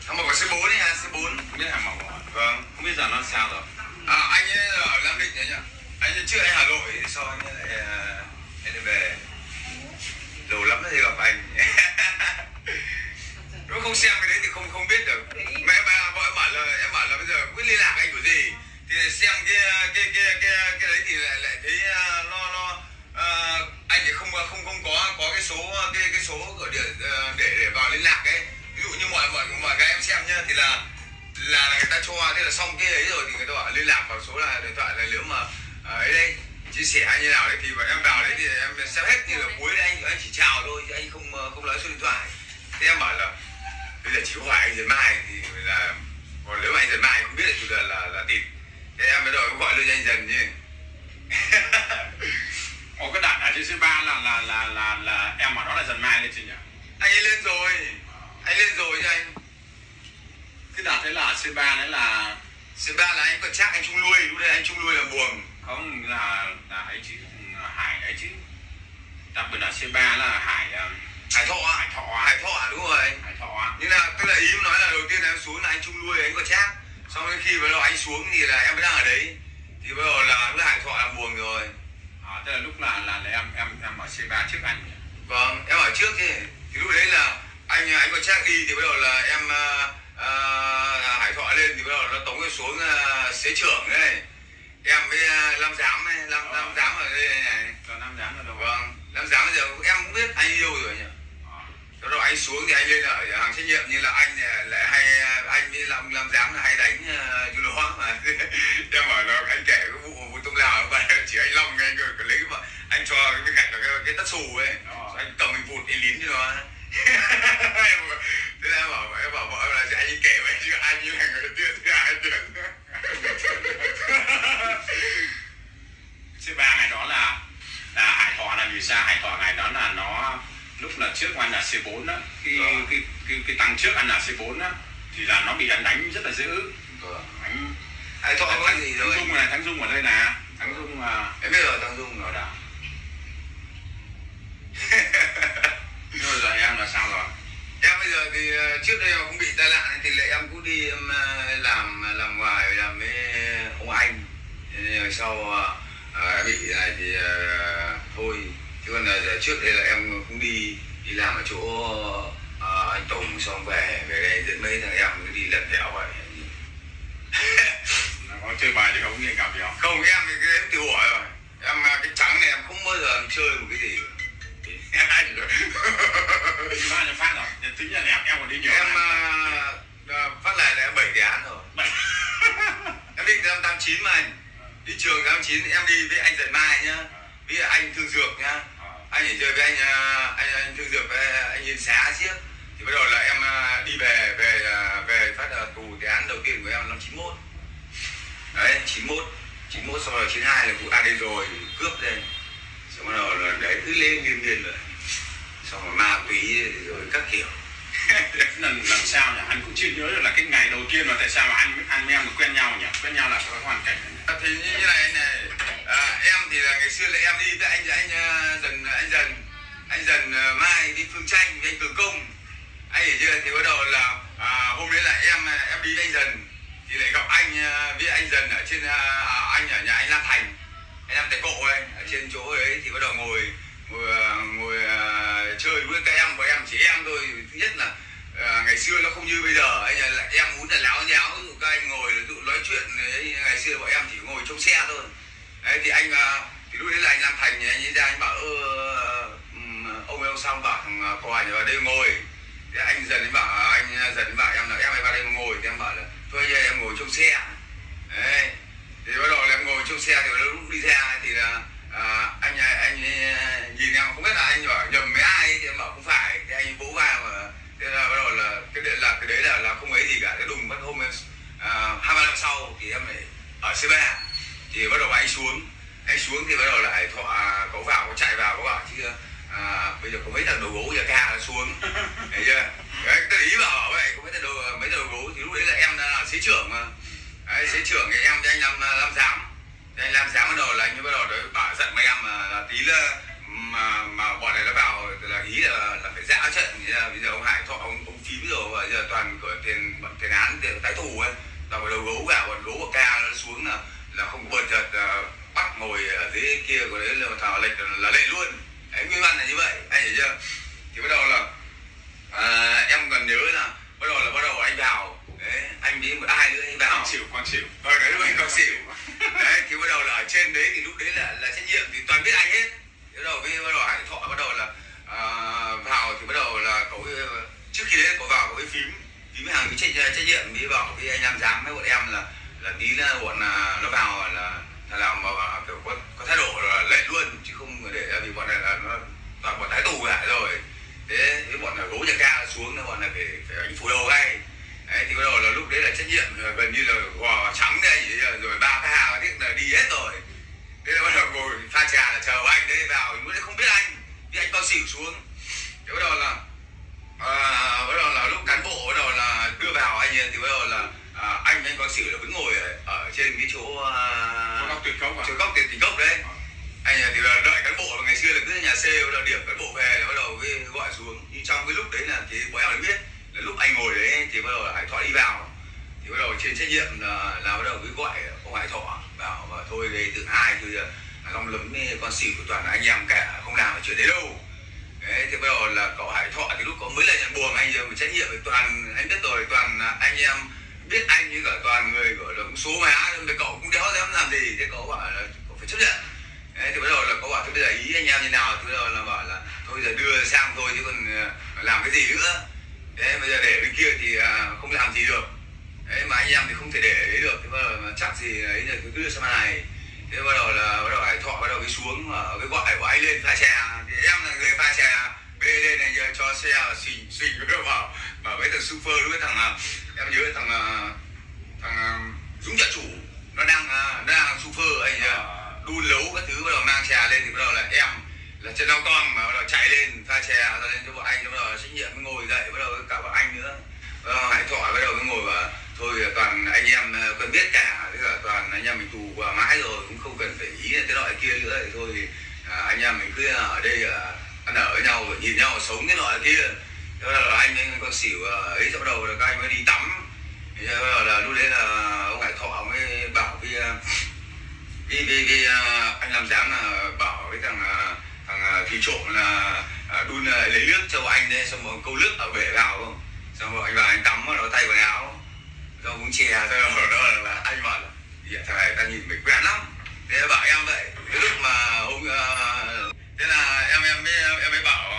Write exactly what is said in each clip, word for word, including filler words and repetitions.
Thằng Mộc ở C bốn ấy hả? C bốn. Không biết thằng Mộc à? Vâng. Không biết giờ nó sao rồi. À, anh ấy ở Nam Định đấy nhỉ? Anh ấy trước anh Hà Nội, sau anh ấy lại anh ấy về. Lâu lắm thì gặp anh. Nó không xem cái đấy thì không không biết được. Mà em vợ em bảo là em bảo là bây giờ quyết liên lạc anh của gì? Thì xem cái cái cái cái cái đấy thì lại lại thấy nó nó uh, anh thì không không không có có cái số cái cái số gọi điện để để vào liên lạc ấy. Ví dụ như mọi mọi mọi cái em xem nhá thì là là người ta cho thế là xong cái ấy rồi thì người ta bảo liên lạc vào số là điện thoại là nếu mà ấy đây chia sẻ như nào đấy thì em vào đấy thì em xem hết như là cuối đấy anh anh chỉ chào thôi chứ anh không không nói số điện thoại. Thế em bảo là bây giờ chỉ hỏi anh Dần Mai thì là còn nếu mà anh Dần Mai không biết thì là là là tịt. Thế em mới rồi gọi luôn cho anh Dần chứ. Ồ, cái đạn ở trên C ba là là là là là em bảo đó là Dần Mai lên chứ nhỉ? Anh ấy lên rồi, anh lên rồi chứ anh. Cái đạn đấy là C ba đấy là C ba là anh còn chắc anh Trung Lui, lúc đây anh Trung Lui là buồn. Không, là là ấy chứ, là Hải ấy chứ. Đặc biệt là C ba là Hải Hải Thọ, Hải Thọ, Hải Thọ đúng rồi. Hải Thọ. Nhưng là tức là ý em nói là đầu tiên là em xuống là anh Trung Lui anh có chắc. Xong đến khi bắt đầu anh xuống thì là em mới đang ở đấy. Thì bắt đầu là lúc Hải Thọ là buồn rồi. À, tức là lúc là là, là em em em ở C ba trước anh nhỉ? Vâng, em ở trước thì thì lúc đấy là anh anh có chắc đi thì bắt đầu là em uh, uh, Hải Thọ lên thì bắt đầu nó tống cái xuống uh, xế trưởng đấy. Em với uh, Lâm Giám ấy, Lâm Lâm Giám ở đây này. Rồi Lâm Giám ở đâu? Vâng, Lâm Giám bây giờ em cũng biết anh đi đâu rồi nhỉ? Sau đó anh xuống thì anh lên ở hàng trách nhiệm như là anh lại hay anh với làm làm dám là hay đánh du uh, nó mà em bảo là anh kể cái vụ vụ tung lào và chỉ anh Long anh rồi lấy mà anh cho cái bên cạnh là cái, cái tất xù ấy anh cầm mình vụt anh lín cho nó. Thế em bảo em bảo vợ là anh ấy kể vậy chứ anh như là người tiên thứ hai tiên. C ba ngày đó là là Hải Thọ là vì sao? Hải Thọ ngày đó là nó lúc là trước anh là C bốn đó, cái, ờ. cái cái cái tăng trước anh là C bốn đó thì là nó bị đánh đánh rất là dữ. Ờ. Anh Hải Thọ có thắng, gì thắng rồi? Dung này, Thắng Dung ở đây nè, Thắng Dung là em biết rồi, Thắng Dung rồi đó. Nhưng mà giờ em là sao rồi? Em bây giờ thì trước đây cũng bị tai nạn thì lại em cũng đi em làm làm ngoài làm với ông anh. Sau uh, bị này thì uh, thôi chứ còn uh, trước đây là em cũng đi đi làm ở chỗ uh, anh Tùng xong về về đây dẫn mấy thằng em cứ đi lật đèo vậy. Có chơi bài thì không nghe gặp gì không? Không, em thì cái em tự hỏi rồi em cái trắng này em không bao giờ em chơi một cái gì. Anh rồi. Bao nhiêu phát rồi? Tính là em em còn đi nhiều. Em uh, phát lại là em bảy cái án rồi. Em định năm tám chín mà anh. Đi trường tám chín em đi với anh Dần Mai nhá, với anh Thương Dược nhá. Anh chỉ chơi với anh anh, anh Thương Dược với anh Yên Xá chiếc. Thì bắt đầu là em đi về về về phát tù cái án đầu tiên của em năm chín mốt. Đấy, chín mốt, chín mốt sau rồi chín hai là vụ a đê rồi cướp lên. Xong bắt đầu là đấy cứ lên liên liên rồi. Xong rồi ma túy rồi các kiểu. lần lần sau nhỉ, anh cũng chưa nhớ được là cái ngày đầu tiên mà tại sao mà anh anh với em được quen nhau nhỉ? Quen nhau là có hoàn cảnh này. Thì như, như này này, à, em thì là ngày xưa là em đi với anh anh dần anh dần anh dần Mai đi Phương Tranh với anh Cường Công, anh hiểu chưa? Thì bắt đầu là à, hôm đấy là em em đi với anh Dần thì lại gặp anh với anh Dần ở trên à, anh ở nhà anh Lam Thành, anh Lam Tài Cộ ấy, ở trên chỗ ấy thì bắt đầu ngồi ngồi ngồi uh, chơi với các em, và em chỉ em thôi. Thứ nhất là uh, ngày xưa nó không như bây giờ, anh là em muốn là láo nháo, ví dụ các anh ngồi ví dụ nói chuyện ấy, ngày xưa bọn em chỉ ngồi trong xe thôi. Đấy thì anh uh, thì lúc đấy là anh Lam Thành thì anh ấy ra anh bảo ơ uh, ông ấy ông xong bảo thằng Cò vào đây ngồi. Thì anh Dần ấy bảo anh Dần ấy bảo em là em ấy vào đây ngồi, thì em bảo là thôi em ngồi trong xe. Đấy thì bắt đầu là em ngồi trong xe thì lúc đi xe thì là à, anh anh nhìn em không biết là anh bảo nhầm với ai thì em bảo không phải, thì anh vỗ vai mà thế là bắt đầu là cái đấy là cái đấy là là không ấy gì cả. Cái đùng bắt hôm à, hai ba năm sau thì em lại ở C ba thì bắt đầu anh xuống anh xuống thì bắt đầu lại Thọ à, có vào có chạy vào có bảo chứ à, bây giờ có mấy thằng đầu gấu giờ ca nó xuống thấy chưa? Đấy cái ý bảo vậy có mấy thằng đầu mấy thằng đầu gấu thì lúc đấy là em là xế trưởng mà. Đấy, xế trưởng thì em thì anh làm làm giám, thì anh làm giám bắt đầu là anh bắt đầu đấy bảo giận mấy em mà là tí là mà mà bọn này nó vào là ý là là phải giã trận. Thì là bây giờ ông Hải Thọ ông, ông phím rồi, và giờ toàn của tiền bọn tiền án tiền tái tù ấy, toàn vào đầu gấu vào, bọn gấu của ca nó xuống là là không có bật giật, uh, bắt ngồi ở dưới kia của đấy là thảo lệnh là lệ luôn. Đấy, nguyên văn là như vậy, anh hiểu chưa? Thì bắt đầu là à, em còn nhớ là bắt đầu là bắt đầu anh vào, đấy, anh với một ai nữa anh vào. Con xỉu, con xỉu. Rồi đấy, lúc anh con xỉu. Đấy, thì bắt đầu là ở trên đấy thì lúc đấy là là trách nhiệm thì toàn biết anh hết. Bắt đầu với bắt đầu Hải Thọ bắt đầu là à, vào thì bắt đầu là có cái, trước khi đấy có vào có cái phím phím hàng cái trách trách nhiệm với bảo với anh em giám với bọn em là là tí là bọn là nó vào là là làm mà kiểu có, có thái độ là lệ luôn, chứ không để vì bọn này là nó toàn bọn thái tù cả rồi. Thế với bọn là gấu nhà ca xuống nó bọn là phải phải đánh phủ đầu ngay. Đấy, thì bắt đầu là lúc đấy là trách nhiệm gần như là gò trắng đây rồi ba cái hàng tiếc là đi hết rồi. Thế là bắt đầu ngồi pha trà là chờ anh đấy vào, lúc đấy không biết anh vì anh to xỉu xuống. Thế bắt đầu là à, bắt đầu là lúc cán bộ bắt đầu là đưa vào anh ấy, thì bắt đầu là à, anh anh có xỉu là vẫn ngồi ở, ở trên cái chỗ uh, góc tiền cốc à? chỗ góc tiền tiền cốc đấy. Anh thì là đợi cán bộ, ngày xưa là cứ nhà xe bắt đầu điểm cán bộ về là bắt đầu với gọi xuống. Nhưng trong cái lúc đấy là thì bọn em mới biết là lúc anh ngồi đấy thì bắt đầu là Hải Thọ đi vào, thì bắt đầu trên trách nhiệm là, là bắt đầu với gọi ông Hải Thọ bảo và thôi về từ hai thôi giờ long lấm con xỉu của toàn là anh em cả, không làm chuyện đấy đâu. Đấy, thì bắt đầu là cậu Hải Thọ thì lúc có mới là nhận buồng anh giờ mà trách nhiệm với toàn anh biết rồi, toàn anh em biết anh như cả toàn người gọi là số má, nhưng mà cậu cũng đéo dám làm gì, thế cậu bảo là cậu phải chấp nhận. Đấy, thì bắt đầu là cậu bảo thôi bây giờ ý anh em như nào, thì bắt đầu là bảo là thôi giờ đưa sang thôi chứ còn làm cái gì nữa. Đấy, bây giờ để bên kia thì không làm gì được. Đấy, mà anh em thì không thể để đấy được, thì bắt đầu mà chắc gì ấy là cứ đưa sang này. Thế bắt đầu là bắt đầu Hải Thọ bắt đầu đi xuống ở cái gọi của anh lên pha xe, thì em là người pha xe bê lên này giờ cho xe xình xình với bảo bảo với thằng super đối với thằng em nhớ thằng thằng Dũng Trợ Chủ nó đang nó đang super anh nhớ đun lấu các thứ, bắt đầu mang xe lên thì bắt đầu là em là chân đau con mà bắt đầu chạy lên pha xe ra lên cho bọn anh, bắt đầu trách nhiệm ngồi dậy, bắt đầu cả bọn anh nữa Hải Thọ bắt đầu mới ngồi và thôi toàn anh em quen biết cả, tức là toàn anh em mình tù qua mãi rồi cũng không cần phải ý cái loại kia nữa, thì thôi thì à, anh em mình cứ ở đây à, ăn ở với nhau rồi nhìn nhau sống cái loại kia. Thế là anh anh con xỉu ấy, sau bắt đầu là các anh mới đi tắm, thì bắt đầu là lúc đấy là ông Hải Thọ mới bảo với đi đi đi anh làm dám là bảo với thằng thằng thủy trộm là đun lấy nước cho anh đấy, xong rồi câu nước ở bể vào không, xong rồi anh vào anh tắm nó tay quần áo do uống chè, rồi đó là, là anh bảo là thằng này ta nhìn mình quen lắm, thế bảo em vậy. Cái lúc mà ông uh, thế là em em mới em mới bảo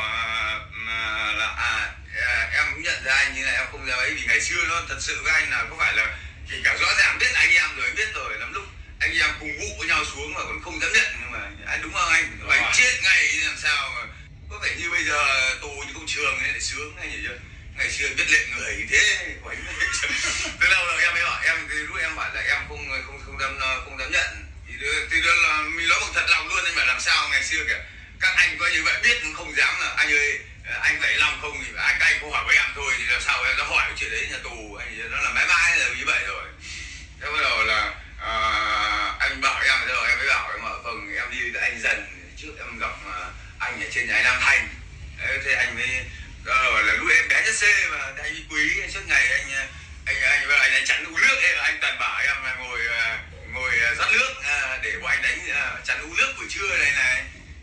uh, là à em cũng nhận ra anh, như là em không ra ấy vì ngày xưa nó thật sự với anh là có phải là thì cả rõ ràng biết là anh em rồi, biết rồi lắm lúc anh em cùng vụ với nhau xuống mà còn không dám nhận, nhưng mà anh đúng không anh, đúng anh rồi. Chết ngay làm sao mà có vẻ như bây giờ tù như công trường này lại sướng, anh hiểu chưa? Ngày xưa biết lệ người thế của anh. Từ lâu rồi em mới bảo em, thì lúc em bảo là em không không không dám không dám nhận, thì thì đó là mình nói bằng thật lòng luôn, anh bảo làm sao ngày xưa kìa các anh coi như vậy biết không dám là anh ơi anh vậy lòng không thì anh các anh không hỏi với em thôi, thì làm sao em đã hỏi cái chuyện đấy nhà tù, anh nó là mãi mãi là như vậy rồi. Thế bắt đầu là à, anh bảo em rồi em mới bảo em bảo vâng em đi với anh Dần, trước em gặp anh ở trên nhà Nam Thành. Đấy, thế anh mới rồi là lúc em bé nhất C mà anh quý suốt ngày anh anh anh anh, anh chắn uống nước ấy, anh toàn bảo em là ngồi ngồi rót nước để bọn anh đánh chắn uống nước buổi trưa này này.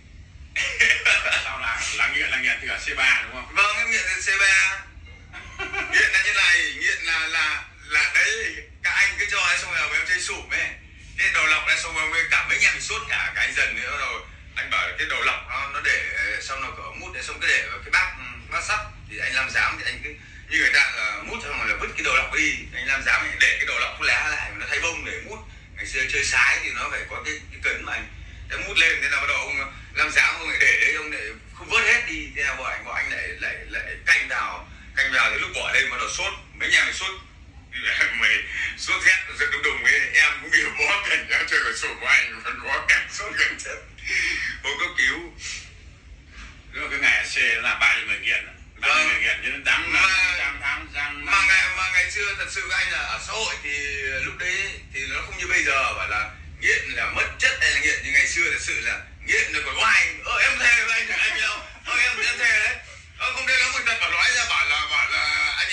Sao là là nghiện là nghiện từ ở C ba đúng không? Vâng, em nghiện từ C ba. Nghiện là như này, nghiện là là là đấy các anh cứ cho ấy xong rồi em chơi sủm ấy, cái đầu lọc này xong rồi mới cả mấy anh em sốt cả cái anh Dần nữa rồi anh bảo cái đầu lọc nó nó để xong nó có mút để xong cái để vào cái bát bát sắt, thì anh làm dám thì anh cứ như người ta là mút xong rồi là vứt cái đầu lọc đi, anh làm dám để cái đầu lọc thuốc lá lại nó thay bông để mút. Ngày xưa chơi sái thì nó phải có cái, cái cấn mà anh để mút lên, thế là bắt đầu ông làm dám ông lại để đấy, ông lại không vớt hết đi, thế là bọn anh bọn anh lại lại lại canh vào canh vào thì lúc bỏ lên bắt đầu sốt, mấy nhà mày sốt mày sốt rét rồi đùng đùng ấy, em cũng bị bó cảnh em chơi vào sổ của anh còn bó cảnh sốt gần chết không cấp cứu. Đúng là cái ngày ở C nó là bao nhiêu người nghiện, bao nhiêu người nghiện cho nên đáng tháng tháng tháng mà ngày mà ngày xưa thật sự với anh là ở xã hội thì lúc đấy thì nó không như bây giờ bảo là nghiện là mất chất hay là nghiện, như ngày xưa thật sự là nghiện rồi còn oai ơ em thề với anh anh đâu ơ em em thề đấy ơ không đây lắm người ta bảo nói ra bảo là bảo là anh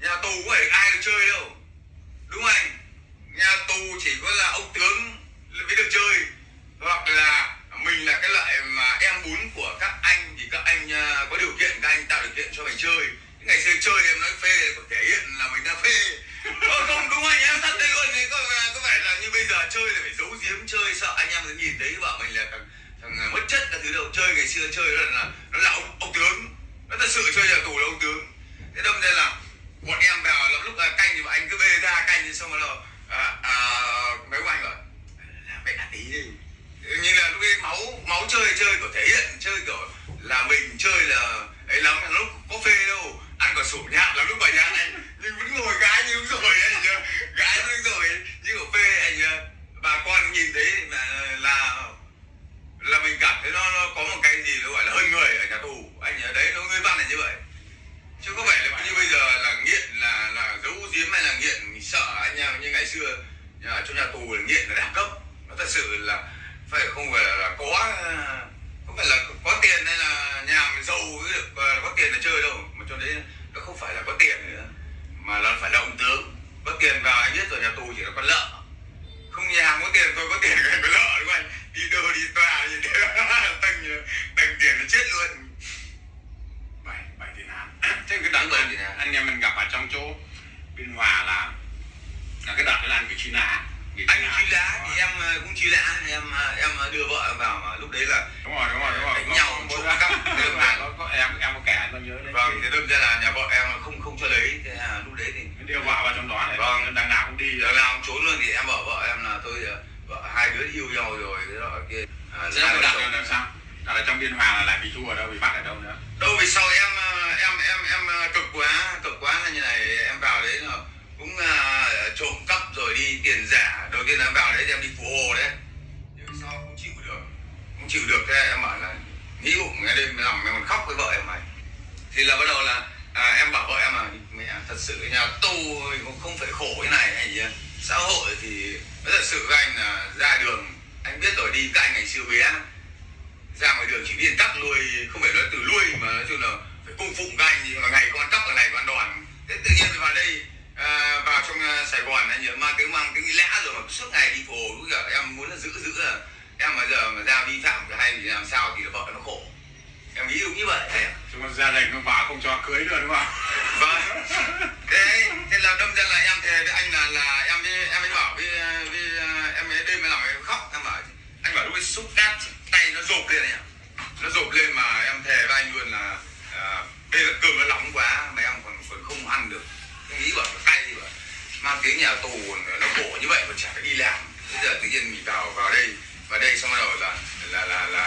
nhà tù có phải ai được chơi đâu, đúng không anh? Nhà tù chỉ có là ông tướng mới được chơi, hoặc là mình là cái loại mà em bún của các anh thì các anh uh, có điều kiện, các anh tạo điều kiện cho mình chơi. Ngày xưa chơi em nói phê có thể hiện là mình đã phê. Ờ, không đúng anh, em thật đấy luôn. Có, có phải là như bây giờ chơi là phải giấu giếm chơi, sợ anh em nhìn thấy bảo mình là thằng, thằng mất chất các thứ đâu. Chơi ngày xưa chơi là, là nó là ông, ông tướng, nó thật sự chơi nhà tù là ông tướng. Thế đâm ra là bọn em vào lắm lúc canh thì bọn anh cứ bê ra canh, xong rồi là à, à, mấy ông anh bảo làm mẹ tí đi, như là lúc ấy máu máu chơi chơi kiểu thể hiện, chơi kiểu là mình chơi là ấy lắm, lúc có phê đâu, ăn quả sổ nhạc là lúc bài nhạc anh nhưng vẫn ngồi gái như đúng rồi anh nhớ, gái như đúng rồi như kiểu phê anh nhớ. Bà con nhìn thấy là là là mình cảm thấy nó, nó có một cái gì nó gọi là hơn người ở nhà tù anh nhớ đấy, nó nguyên văn là như vậy, chứ không phải là như bây giờ là nghiện là là giấu giếm hay là nghiện sợ anh em như ngày xưa nhà, trong nhà tù là nghiện là đẳng cấp, nó thật sự là phải không phải là, là có không phải là có tiền hay là nhà mình giàu được có tiền là chơi đâu, mà cho đấy nó không phải là có tiền nữa mà nó phải là ông tướng, có tiền vào anh biết rồi, nhà tù chỉ là con lợ, không nhà hàng có tiền tôi có tiền cái con lợ đúng không anh, đi đâu đi tòa gì thế tầng tầng tiền nó chết luôn. Bảy bảy tiền án. Thế cái đợt anh, anh em mình gặp ở trong chỗ Biên Hòa là là cái đợt đó là anh bị truy nã. Anh truy nã thì em cũng truy nã, em em đưa vợ vào mà lúc đấy là đúng rồi đúng rồi đúng rồi đánh nhau trộm cắp có, có em em có kẻ tôi nhớ đấy. Vâng, thì đâm ra là nhà vợ em không không cho lấy, thế là lúc đấy thì đưa vợ vào trong đó này. Vâng, đằng nào cũng đi, đằng nào cũng trốn luôn, thì em bảo vợ em là tôi vợ hai đứa yêu nhau rồi thế đó kia. À, thế đặt là làm sao? Đặt ở trong Biên Hòa là lại bị thua ở đâu, bị bắt ở đâu nữa? Đâu vì sau em em em em cực quá, cực quá là như này, em vào đấy là cũng uh, trộm cắp rồi đi tiền giả, đầu tiên là em vào đấy thì em đi Phụ Hồ đấy, nhưng sau không chịu được, không chịu được, thế em bảo là nghĩ bụng ngày đêm nằm em còn khóc với vợ em này, thì là bắt đầu là à, em bảo vợ em là mẹ thật sự nhà tù cũng không phải khổ như này anh nhỉ, xã hội thì nó thật sự với anh là ra đường anh biết rồi, đi các anh ngày xưa bé ra ngoài đường chỉ điên cắp lui, không phải nói từ lui mà nói chung là phải cung phụng các anh, nhưng mà ngày có ăn cắp ở này có ăn đòn, thế tự nhiên vào đây à, vào trong uh, Sài Gòn anh nhớ mang cái mang cái lẽ rồi mà suốt ngày đi phố cũng giờ em muốn là giữ giữ là em mà giờ mà ra vi phạm hay thì làm sao thì vợ nó khổ, em nghĩ đúng như vậy đấy. Chúng ta gia đình ông bà không cho cưới nữa đúng không? Vâng. Thế thế là đâm ra là em thề với anh là là em với em ấy bảo với, với em ấy đêm mới làm em khóc, em bảo anh bảo lúc ấy xúc cát tay nó rộp lên này, nó rộp lên mà em thề với anh luôn là à, đây là cơm nó nóng quá mà em còn còn không ăn được, em nghĩ bảo tay gì bảo mang tiếng nhà tù nó khổ như vậy mà chả phải đi làm, bây giờ tự nhiên mình vào vào đây vào đây xong rồi là là là là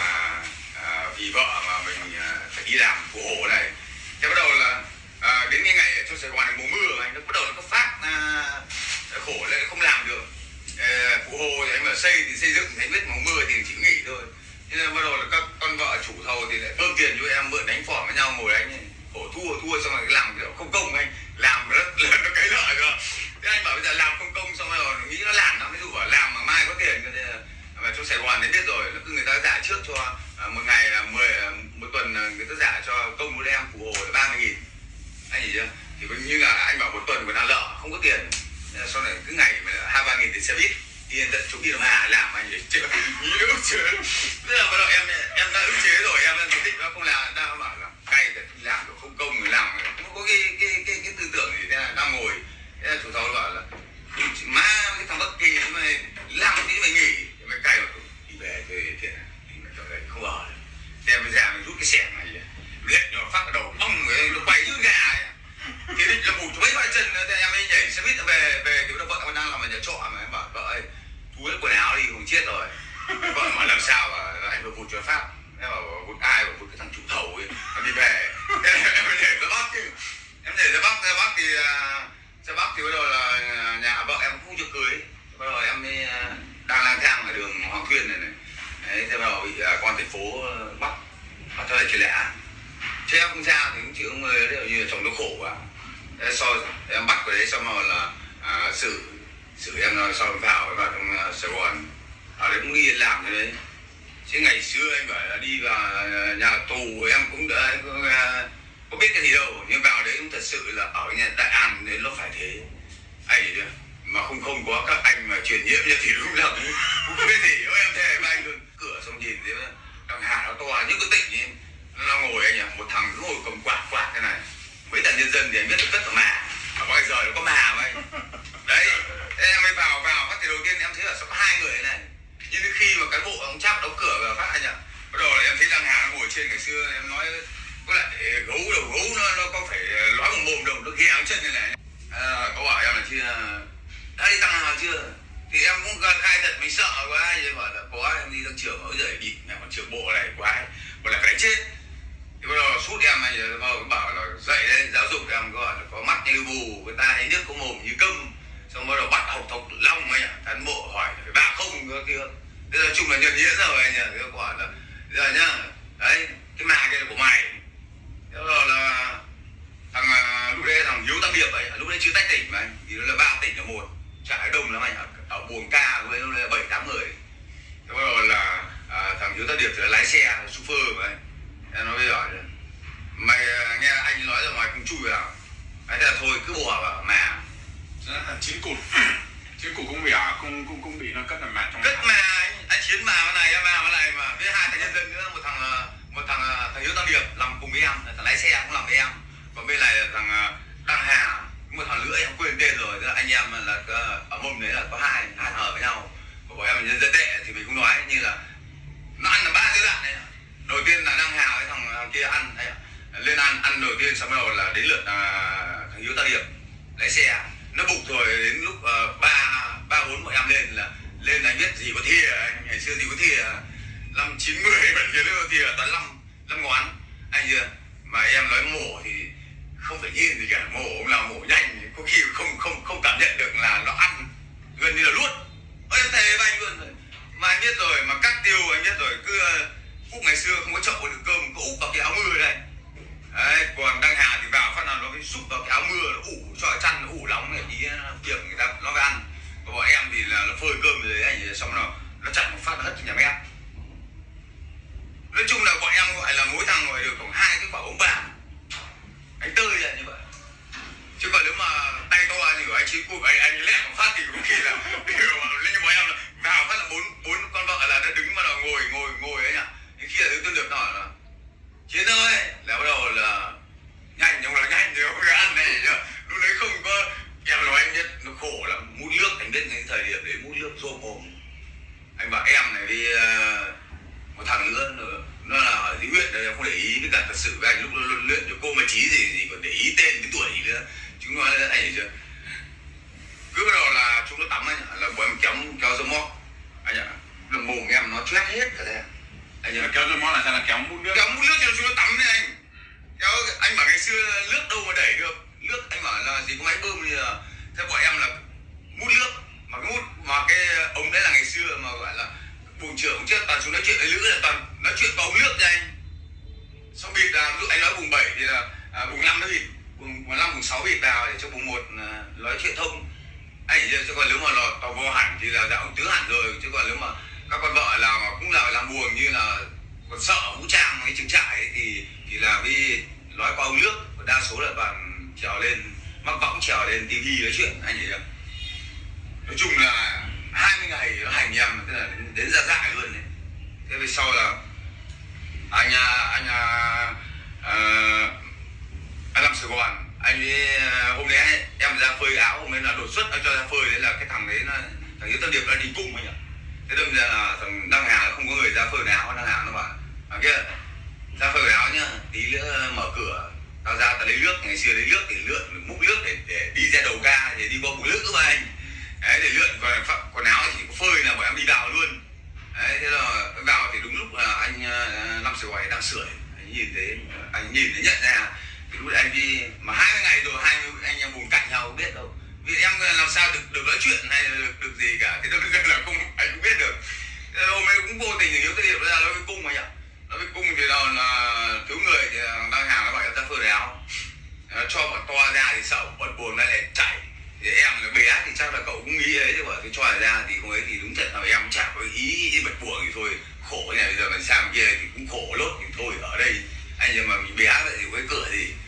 à, vì vợ mà mình à, phải đi làm Phụ Hồ này, thế bắt đầu là à, đến cái ngày ở trong Sài Gòn này mùa mưa anh nó bắt đầu nó có phát à, khổ lên không làm được. À, Phụ Hồ thì anh bảo xây thì xây dựng, anh biết mùa mưa thì chỉ nghỉ thôi, thế nên bắt đầu là các con vợ chủ thầu thì lại bơm tiền cho em mượn đánh phỏ với nhau ngồi đánh, khổ thua thua xong rồi làm kiểu không công, anh làm rất là nó cái lợi rồi, thế anh bảo bây giờ làm không công xong rồi nghĩ nó làm nó ví dụ bảo làm mà mai có tiền cho nên mà trong Sài Gòn thì biết rồi, nó cứ người ta trả trước cho à, một ngày là mười một tuần người ta trả cho công một em Phụ Hồ là ba mươi nghìn, anh hiểu chưa, thì coi như là anh bảo một tuần còn đang lợ không có tiền, sau này cứ ngày mà hai ba nghìn thì xe buýt đi tận chỗ kia mà làm anh ấy chưa nghĩ nó ức chế, tức là bắt đầu em em đã ức chế rồi, em đang thích nó không làm, đang bảo là cay để làm được không công người làm không có cái cái cái cái tư tưởng gì, thế là đang ngồi, thế là chủ thầu bảo là má cái thằng Bắc Kỳ mày làm tí mày nghỉ, mày cay mà đi về thì thiệt chỗ đây không ở được, thế em mới ra mình rút cái xẻng này lệnh nó phát ở đầu ông người nó quay như gà ấy. Thì định là bù cho mấy vai chân nữa, thế em ấy nhảy xe buýt về về thì vợ em đang làm ở nhà trọ mà em bảo vợ ơi túi quần áo đi không chết rồi, vợ mà làm sao mà anh vừa vụt cho Pháp, em bảo vụt ai bảo vụt cái thằng chủ thầu ấy, em đi về em mới nhảy ra Bắc chứ, em nhảy ra Bắc ra Bắc thì ra Bắc thì bắt đầu là nhà vợ em không cho cưới, bắt đầu em mới đang lang thang ở đường Hoàng Thuyên này này, đấy, thế bắt đầu bị con thành phố bắt bắt cho lại chuyện lẽ, chứ em không ra thì cũng chịu ông ơi, đấy như là chồng nó khổ quá, sau em bắt vào đấy xong rồi là à, xử xử em rồi sau vào vào trong uh, Sài Gòn, ở đấy cũng đi làm thế đấy, chứ ngày xưa anh bảo là đi vào nhà tù em cũng đã uh, có biết cái gì đâu, nhưng vào đấy cũng thật sự là ở nhà Đại An đấy nó phải thế anh ấy, mà không không có các anh mà truyền nhiễm như thì đúng là không biết gì. Ôi em thề với anh luôn, cửa xong nhìn thấy thằng Hà nó to những cái tỉnh ấy, nó ngồi anh ạ, một thằng cứ ngồi cầm quạt quạt thế này, mấy thằng nhân dân thì anh biết được tất cả mà mà bao giờ nó có mà mà anh đấy. Thế em mới vào vào phát thì đầu tiên em thấy là có hai người này, nhưng đến khi mà cán bộ ông Trác đóng cửa vào phát anh ạ, bắt đầu là em thấy thằng Hà nó ngồi trên. Ngày xưa em nói có lại gấu đầu gấu nó nó có phải nói bằng mồm đầu nó ghé chân như này. À, có bảo em là chưa đã đi Tăng Hà chưa, thì em cũng khai thật mình sợ quá, nhưng mà là có em đi tăng trưởng ở dưới đi mẹ còn trưởng bộ này quá còn là phải đánh chết. Thì bắt đầu sút em này rồi bảo là dậy đấy, giáo dục em gọi là có mắt như bù, với tai nước có mồm như câm, xong bắt đầu bắt học thọc long anh ạ. Cán bộ hỏi phải ba không cơ kia, thế là chung là nhận nghĩa rồi anh ạ. Thế quả là giờ nhá, đấy cái mà kia là của mày. Thế rồi là thằng lúc đấy thằng Hiếu Tam Điệp ấy, lúc đấy chưa tách tỉnh mà anh, thì nó là ba tỉnh ở một, chả đông lắm anh ạ. Ở buồng ca với nó là bảy tám người. Thế bắt đầu là à, thằng Hiếu Tam Điệp thì là lái xe chauffeur mà anh. Thế nó mới hỏi mày nghe anh nói ra ngoài cũng chui vào, thế là thôi cứ bỏ vào mà. Chiến cụt chiến cụt cũng bị à, cũng cũng cũng bị nó cất là mà trong cất mà anh, anh Chiến mà cái này em vào cái này mà với hai thằng nhân dân nữa, một thằng một thằng thằng Hiếu Tam Điệp làm cùng với em, thằng lái xe cũng làm với em, còn bên này là thằng Đăng Hà, một thằng nữa em quên tên rồi. Tức là anh em là ở mông đấy là có hai hai thằng ở với nhau, bọn em là nhân dân tệ thì mình cũng nói như là nó ăn là ba giai đoạn này. Đầu tiên là Đăng Hà với thằng, thằng kia ăn đấy, lên ăn ăn đầu tiên, xong bắt đầu là đến lượt à, thằng Hiếu Tam Điệp lái xe nó bục rồi, đến lúc uh, ba ba bốn bọn em lên là lên anh biết gì có thìa, ngày xưa gì có thìa năm chín mươi bảy giờ có thìa toàn năm năm ngón anh chưa. Mà em nói mổ thì không phải nhìn gì cả, mổ cũng là mổ nhanh, có khi không không không cảm nhận được là nó ăn gần như là luốt. Ôi em thề với anh luôn rồi, mà anh biết rồi, mà cắt tiêu anh biết rồi, cứ úp ngày xưa không có chậu được cơm, có úp vào cái áo mưa đây đấy. Còn Đăng Hà thì vào phát nào nó phải xúc vào cái áo mưa, nó ủ cho chăn, nó ủ nóng này tí điểm người ta nó mới ăn. Còn bọn em thì là nó phơi cơm rồi đấy, xong nó nó chặn một phát nó hất cho nhà bếp. Nói chung là bọn em gọi là mỗi thằng ngồi được khoảng hai cái quả bóng bàn anh tơi vậy như vậy. Chứ còn nếu mà tay to như anh Chiến Cụt anh anh lẹ một phát thì có khi là điều lên như bọn em là vào phát là bốn bốn con vợ là nó đứng mà nó ngồi ngồi ngồi ấy nhỉ. Thì khi là tôi được nói là Chiến ơi, là bắt đầu là nhanh, nhưng mà nhanh thì không có ăn này nhá. Lúc đấy không có, em nói anh biết nó khổ lắm, mút nước, anh biết cái thời điểm đấy mút nước rôm mồm. Anh bảo em này với uh, một thằng nữa, nó là ở dưới huyện đấy, em không để ý, với cả thật sự với anh lúc nó luyện cho cô mà trí gì gì còn để ý tên cái tuổi gì nữa. Chúng nói là anh hiểu chưa? Cứ bắt đầu là chúng nó tắm anh ạ, là bọn em kéo kéo dấu móc anh ạ, là mồm em nó choét hết cả đây. Anh là kéo dấu móc là sao, là kéo mút nước, kéo mút nước cho chúng nó tắm đấy anh. Kéo anh bảo ngày xưa nước đâu mà đẩy được nước, anh bảo là gì có máy bơm như là thế. Bọn em là mút nước mà cái mút mà cái ống đấy là ngày xưa mà gọi là buồng trưởng trước toàn chúng nói chuyện với lữ là toàn nói chuyện có ống nước cho anh. Xong bịt là ví dụ anh nói vùng bảy thì là à, vùng năm nó bịt, vùng năm vùng sáu bịt vào để cho vùng một à, nói chuyện thông anh hiểu chưa. Chứ còn nếu mà lò tàu vô hẳn thì là đã ông tứ hẳn rồi. Chứ còn nếu mà các con vợ làm mà cũng là làm buồng như là còn sợ vũ trang cái trường trại ấy, thì thì là vì nói qua ống nước, và đa số là toàn trèo lên mắc võng, trèo lên tivi nói chuyện anh hiểu chưa. Nói chung là hai mươi ngày nó hành em, tức là đến, đến ra dại luôn đấy. Thế về sau là anh anh uh, anh làm Sài Gòn, anh ấy, hôm đấy em ra phơi áo, hôm đấy là đột xuất anh cho ra phơi, đấy là cái thằng đấy là thằng Hiếu Tam Điệp nó đi cung anh ạ. Thế đâm ra là thằng Đăng Hà không có người ra phơi áo, Đăng Hà nó bảo à kia ra phơi áo nhá, tí nữa mở cửa tao ra tao lấy nước, ngày xưa lấy nước thì lượn múc nước để, để đi ra đầu ca để đi qua bụng nước các anh đấy, để lượn. Còn quần áo thì có phơi là bọn em đi vào luôn đấy. Thế là vào thì đúng lúc là anh uh, Năm Sài Gòn đang sưởi, anh nhìn thấy anh nhìn thấy nhận ra thì lúc đấy anh đi mà hai mươi ngày rồi, hai mươi anh em vùng cạnh nhau không biết đâu, vì em làm sao được được nói chuyện hay được, được gì cả. Thế đâm ra là không anh cũng biết được. Thế hôm nay cũng vô tình thì Hiếu Tam Điệp ra nói với cung mà nhỉ, nói với cung thì là, là thiếu người thì Đăng Hà nó bảo em ra phơi áo, cho bọn to ra thì sợ bọn buồn lại chạy. Thì em là bé thì chắc là cậu cũng nghĩ ấy, chứ bảo cái cho ra thì không ấy thì đúng thật là em chả có ý đi bật buồn thì thôi khổ này, bây giờ mình sang kia thì cũng khổ lốt thì thôi ở đây anh, nhưng mà mình bé vậy thì có cái cửa gì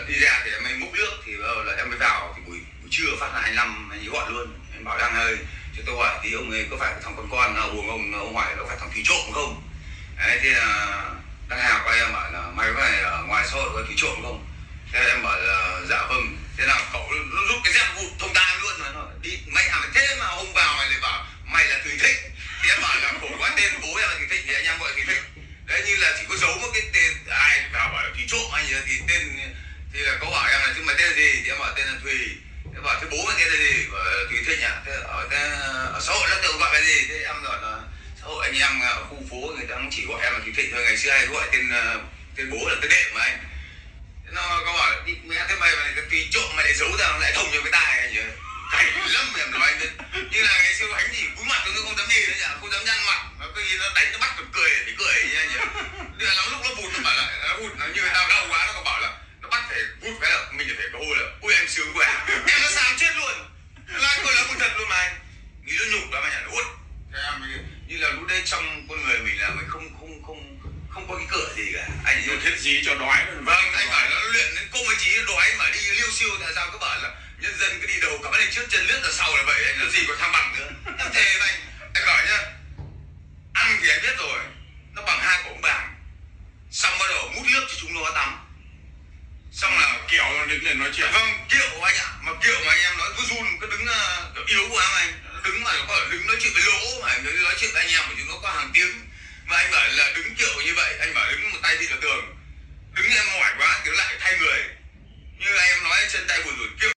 đi ra thì em mới múc nước thì bắt đầu là em mới vào thì buổi buổi trưa phát là anh Lâm anh ấy gọi luôn, em bảo đang hơi cho tôi hỏi tí ông ấy có phải thằng con con buồng ông ông hỏi có phải thằng thủy trộm không. Đấy thì đang hào quay em bảo là mày có phải ở ngoài xã hội có thủy trộm không. Thế em bảo là dạ vâng. Thế nào cậu nó rút cái dép vụt thông tang luôn mà nó đi mày à mày thế mà hôm vào mày lại bảo mày là Thùy Thích. Thì em bảo là khổ quá, tên bố em là Thùy Thích thì anh em gọi Thùy Thích. Đấy như là chỉ có giấu một cái tên ai vào bảo là Thùy trộm hay gì thì tên thì là có hỏi em là chứ mày tên là gì thì em bảo tên là Thùy. Thế bảo thế bố mày tên là gì, bảo là Thùy Thích à. Thế ở, thế, ở xã hội nó tự gọi là gì. Thế em gọi là xã hội anh em ở khu phố người ta cũng chỉ gọi em là Thùy Thích thôi, ngày xưa hay gọi tên tên bố là tên đệm mà anh. Thế nó có bảo đi mẹ thế mày mày cái Thùy trộm mày lại giấu ra lại thông cho cái tai anh nhỉ. Cảnh lắm em nói anh. Như là ngày xưa anh chỉ cúi mặt tôi không dám đi nữa nhỉ, không dám nhăn mặt, nó cứ nó đánh nó bắt được cười thì cười nha nhỉ. Là lắm lúc nó bụt nó bảo là nó bụt nó như tao đau quá nó còn bảo là nó bắt phải bụt cái là mình phải có ôi là ôi em sướng quá em nó sao chết luôn, nó cười là thật luôn mà anh nghĩ nó nhục lắm anh nhỉ. Út như là lúc đấy trong con người mình là mình không không không không có cái cửa gì cả anh yêu thiết gì cho đói. Vâng anh bảo nó luyện đến cô mấy chí đói mà đi liêu siêu tại sao cứ bảo là nhân dân cứ đi đầu cả bên trước chân lướt ở sau là vậy anh, nó gì có thăng bằng nữa. Em thề với anh anh bảo nhá, ăn thì anh biết rồi nó bằng hai cổ bảng, xong bắt đầu mút nước cho chúng nó tắm, xong là kiểu đứng lên nói chuyện. Vâng kiệu anh ạ, mà kiệu mà anh em nói cứ run cứ đứng kiểu yếu của em anh đứng mà có đứng nói chuyện với lỗ mà nói chuyện với anh em của chúng nó có hàng tiếng mà anh bảo là đứng kiểu như vậy anh bảo đứng một tay thì là tường đứng em mỏi quá kiểu lại thay người như anh em nói chân tay buồn rủi kiệu